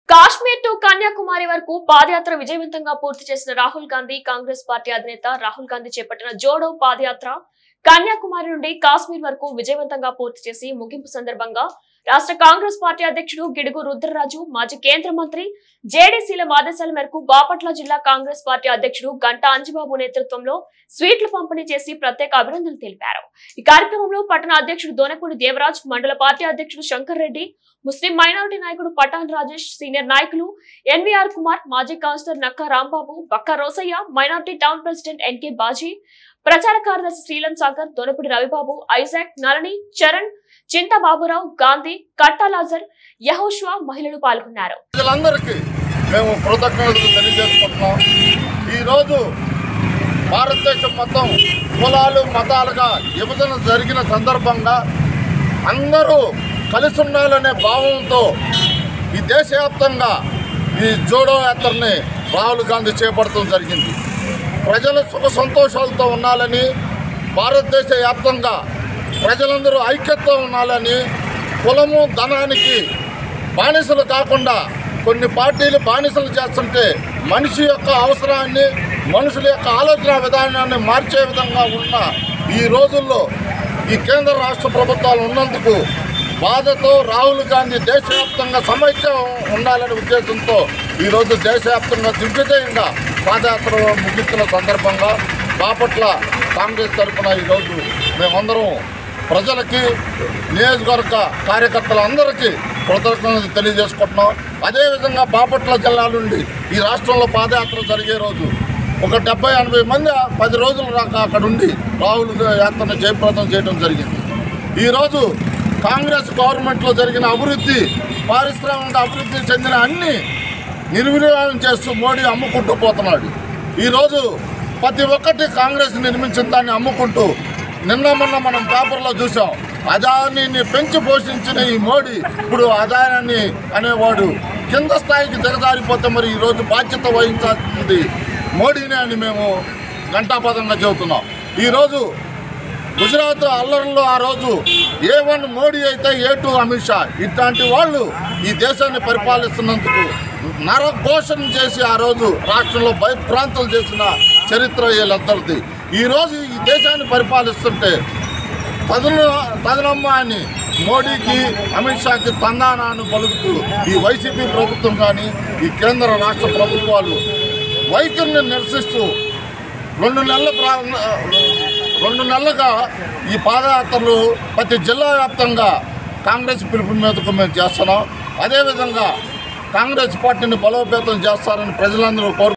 Kashmir to Kanyakumari వరకు పాదయాత్ర విజయవంతంగా పూర్తి చేసిన రాహుల్ గాంధీ కాంగ్రెస్ పార్టీ అధినేత రాహుల్ గాంధీ చేపట్టిన జోడో పాదయాత్ర కన్యాకుమారి నుండి కాశ్మీర్ వరకు విజయవంతంగా పూర్తి చేసి ముగింపు సందర్భంగా రాష్ట్ర కాంగ్రెస్ పార్టీ అధ్యక్షుడు గిడుగు రుద్రరాజు మాజీ కేంద్ర మంత్రి జేడీసీల ఆదేశాల మేరకు బాపట్ల జిల్లా కాంగ్రెస్ పార్టీ అధ్యక్షుడు గంటా అంజిబాబు నేతృత్వంలో స్వీట్లు పంపిణీ చేసి ప్రత్యేక అభినందనలు తెలిపారు। ఈ కార్యక్రమంలో పట్టణ అధ్యక్షుడు దోనపూడి దేవరాజ్, మండల పార్టీ అధ్యక్షుడు శంకర్ రెడ్డి, ముస్లిం మైనారిటీ నాయకుడు పఠాన్ రాజేష్, సీనియర్ నాయకులు ఎన్వీఆర్ కుమార్, మాజీ councillor Nakka Rambabu, Bakka Rosaiah, minority town president NK Baji, ప్రచార కార్యదర్శి Srilam Sagar, Donapudi Ravibabu, Isaac, Nalini, Charan, Chinta Baburao, Gandhi, Katta Lazar, Yehoshua మహిళలు పాల్గొన్నారు। మేము కృతజ్ఞతలు తెలియజేసుకుంటున్నాం। ఈరోజు భారతదేశం మొత్తం కులాలు మతాలుగా విభజన జరిగిన సందర్భంగా అందరూ కలిసి ఉండాలనే భావంతో ఈ దేశవ్యాప్తంగా ఈ జోడో యాత్రని రాహుల్ గాంధీ చేపట్టడం జరిగింది। ప్రజలు సుఖ సంతోషాలతో ఉండాలని, భారతదేశ వ్యాప్తంగా ప్రజలందరూ ఐక్యతతో ఉండాలని, కులము ధనానికి బానిసలు కాకుండా కొన్ని పార్టీలు బానిసలు చేస్తుంటే మనిషి యొక్క అవసరాన్ని, మనుషుల యొక్క ఆలోచన విధానాన్ని మార్చే విధంగా ఉన్న ఈ రోజుల్లో ఈ కేంద్ర రాష్ట్ర ప్రభుత్వాలు ఉన్నందుకు బాధతో రాహుల్ గాంధీ దేశవ్యాప్తంగా సమైక్యం ఉండాలనే ఉద్దేశంతో ఈరోజు దేశవ్యాప్తంగా దిగ్విజయంగా పాదయాత్ర ముగించిన సందర్భంగా బాపట్ల కాంగ్రెస్ తరఫున ఈరోజు మేమందరం ప్రజలకి, నియోజకవర్గ కార్యకర్తలందరికీ కృతజ్ఞతలు తెలియజేసుకుంటున్నాం। అదేవిధంగా బాపట్ల జిల్లా నుండి ఈ రాష్ట్రంలో పాదయాత్ర జరిగే రోజు ఒక 70-80 మంది 10 రోజుల దాకా అక్కడ ఉండి రాహుల్ యాత్రను జయప్రదం చేయడం జరిగింది। ఈరోజు కాంగ్రెస్ గవర్నమెంట్లో జరిగిన అభివృద్ధి, పారిశ్రామిక అభివృద్ధి చెందిన అన్ని నిర్వినియోగం చేస్తూ మోడీ అమ్ముకుంటూ పోతున్నాడు। ఈరోజు ప్రతి ఒక్కటి కాంగ్రెస్ నిర్మించిన దాన్ని అమ్ముకుంటూ, నిన్న మొన్న మనం పేపర్లో చూసాం, అదానిని పెంచి పోషించిన ఈ మోడీ ఇప్పుడు అదాని అనేవాడు కింద స్థాయికి దిగజారిపోతే మరి ఈరోజు బాధ్యత వహించాల్సింది మోడీనే అని మేము ఘంటాపథంగా చెబుతున్నాం। ఈరోజు గుజరాత్ అల్లర్లో ఆ రోజు A1 మోడీ అయితే A2 అమిత్ షా ఇట్లాంటి వాళ్ళు ఈ దేశాన్ని పరిపాలిస్తున్నందుకు నరఘోషణ చేసి ఆ రోజు రాష్ట్రంలో భయభ్రాంతులు చేసిన చరిత్ర వీళ్ళందరిది। ఈరోజు ఈ దేశాన్ని పరిపాలిస్తుంటే తదనమ్మ అని మోడీకి, అమిత్ షాకి తందానాన్ని పలుకుతూ ఈ వైసీపీ ప్రభుత్వం కానీ ఈ కేంద్ర రాష్ట్ర ప్రభుత్వాలు వైఖరిని నిరసిస్తూ 2 నెలలుగా ఈ పాదయాత్రలు ప్రతి జిల్లా వ్యాప్తంగా కాంగ్రెస్ పిలుపు మీదకు మేము చేస్తున్నాం। అదేవిధంగా కాంగ్రెస్ పార్టీని బలోపేతం చేస్తారని ప్రజలందరూ